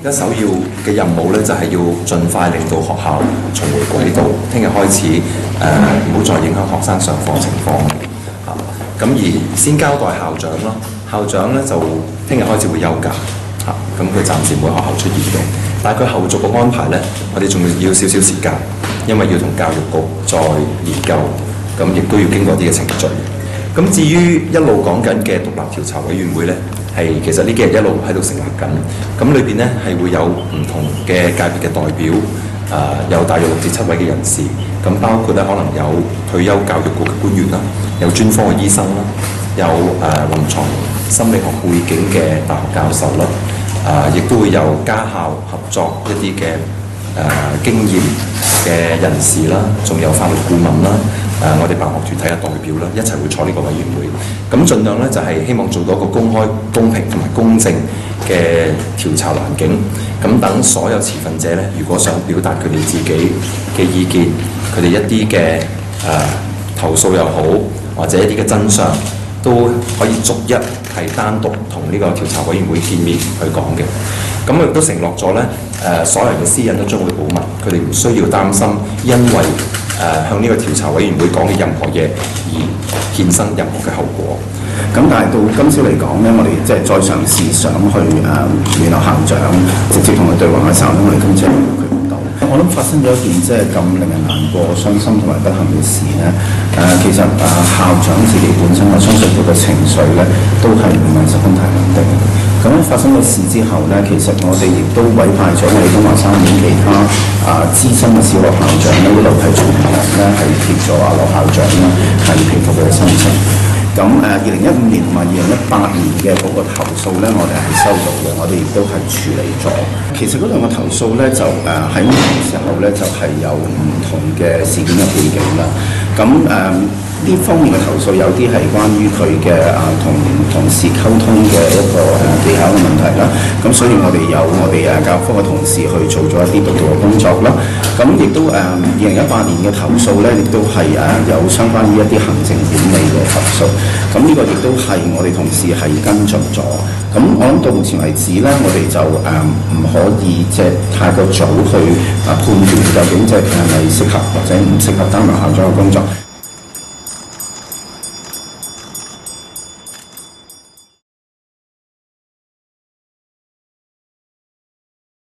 而家首要嘅任務咧，就係要盡快令到學校重回軌道。聽日開始唔好再影響學生上課情況嚇。咁而先交代校長啦，校長咧就聽日開始會休假嚇，咁佢暫時唔會喺學校出現嘅。但係佢後續嘅安排咧，我哋仲要少少時間，因為要同教育局再研究，咁亦都要經過啲嘅程序。咁至於一路講緊嘅獨立調查委員會咧，其實呢幾日一路喺度成立緊，咁裏邊咧係會有唔同嘅界別嘅代表，有大約6至7位嘅人士，咁包括咧可能有退休教育局嘅官員啦，有專科嘅醫生啦，有臨床心理學背景嘅大學教授啦，亦都會有家校合作一啲嘅經驗嘅人士啦，仲有法律顧問啦。我哋辦學團體嘅代表啦，一齊會坐呢個委員會，咁盡量咧就係希望做到一個公開、公平同埋公正嘅調查環境，咁等所有持份者咧，如果想表達佢哋自己嘅意見，佢哋一啲嘅投訴又好，或者一啲嘅真相，都可以逐一係單獨同呢個調查委員會見面去講嘅。咁我亦都承諾咗咧，所有人嘅私隱都將會保密，佢哋唔需要擔心，因為向呢個調查委員會講嘅任何嘢而衍生任何嘅後果。 咁但係到今朝嚟講咧，我哋即係再嘗試想去聯絡校長，直接同佢對話嘅時候咧，我哋今朝佢唔到。我諗發生咗一件即係咁令人難過、傷心同埋不幸嘅事咧。其實校長自己本身，我相信佢嘅情緒咧都係唔係十分太穩定。咁發生咗事之後咧，其實我哋亦都委派咗我哋東華三院其他資深嘅小學校長咧，一路係做同人咧係協助羅校長咧係平復佢嘅心情。咁2015年同埋2018年嘅嗰個投訴咧，我哋係收到嘅，我哋亦都係處理咗。其實嗰兩個投訴咧，就喺唔同時候咧，就係有唔同嘅事件嘅背景啦。咁呢方面嘅投訴有啲係關於佢嘅同同事溝通嘅一個技巧嘅問題啦。咁所以我哋有我哋教育科嘅同事去做咗一啲督導嘅工作啦。咁亦都2018年嘅投訴咧，亦都係有相關於一啲行政管理嘅投訴。咁呢個亦都係我哋同事係跟進咗。咁我諗到目前為止咧，我哋就唔可以即係太過早去判斷究竟即係係咪適合或者唔適合擔任校長嘅工作。